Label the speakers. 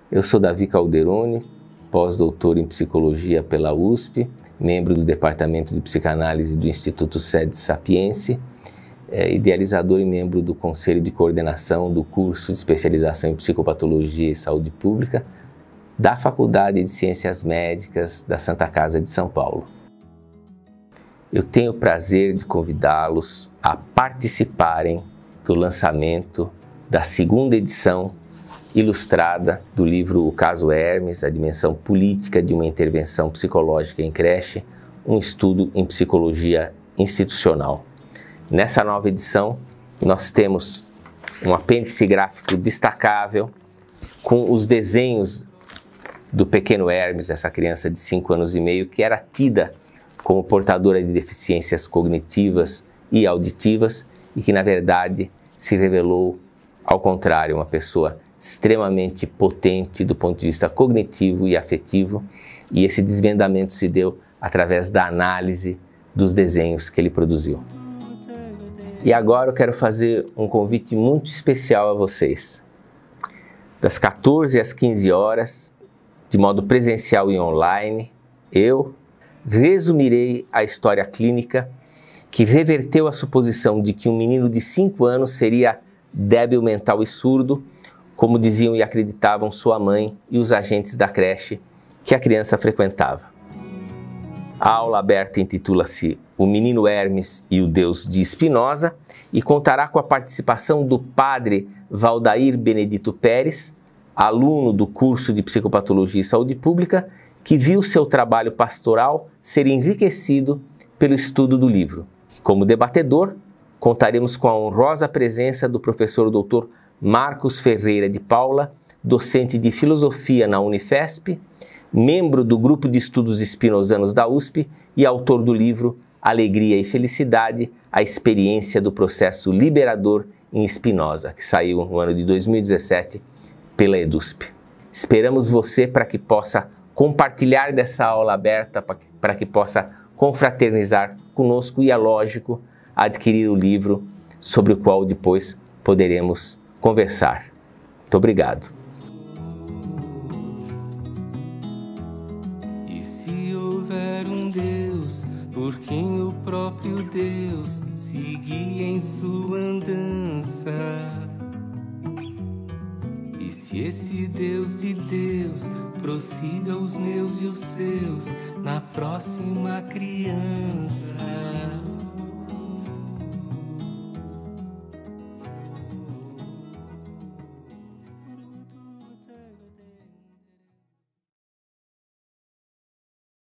Speaker 1: Eu sou Davi Calderoni, pós-doutor em Psicologia pela USP, membro do Departamento de Psicanálise do Instituto Sede Sapiense, idealizador e membro do Conselho de Coordenação do curso de especialização em Psicopatologia e Saúde Pública da Faculdade de Ciências Médicas da Santa Casa de São Paulo. Eu tenho o prazer de convidá-los a participarem do lançamento da segunda edição ilustrada do livro O Caso Hermes, a dimensão política de uma intervenção psicológica em creche, um estudo em psicologia institucional. Nessa nova edição, nós temos um apêndice gráfico destacável com os desenhos do pequeno Hermes, essa criança de 5 anos e meio, que era tida como portadora de deficiências cognitivas e auditivas e que, na verdade, se revelou, ao contrário, uma pessoa extremamente potente do ponto de vista cognitivo e afetivo, e esse desvendamento se deu através da análise dos desenhos que ele produziu. E agora eu quero fazer um convite muito especial a vocês. Das 14 às 15 horas, de modo presencial e online, eu resumirei a história clínica que reverteu a suposição de que um menino de 5 anos seria débil mental e surdo, como diziam e acreditavam sua mãe e os agentes da creche que a criança frequentava. A aula aberta intitula-se O Menino Hermes e o Deus de Spinoza e contará com a participação do padre Valdair Benedito Pérez, aluno do curso de Psicopatologia e Saúde Pública, que viu seu trabalho pastoral ser enriquecido pelo estudo do livro. Como debatedor, contaremos com a honrosa presença do professor Dr. Marcos Ferreira de Paula, docente de Filosofia na Unifesp, membro do Grupo de Estudos Spinozanos da USP e autor do livro Alegria e Felicidade, a experiência do processo liberador em Spinoza, que saiu no ano de 2017 pela EDUSP. Esperamos você para que possa compartilhar dessa aula aberta, para que possa confraternizar conosco e, é lógico, adquirir o livro sobre o qual depois poderemos conversar. Muito obrigado.
Speaker 2: E se houver um Deus, por quem o próprio Deus seguia em sua andança? E se esse Deus de Deus prossiga os meus e os seus na próxima criança?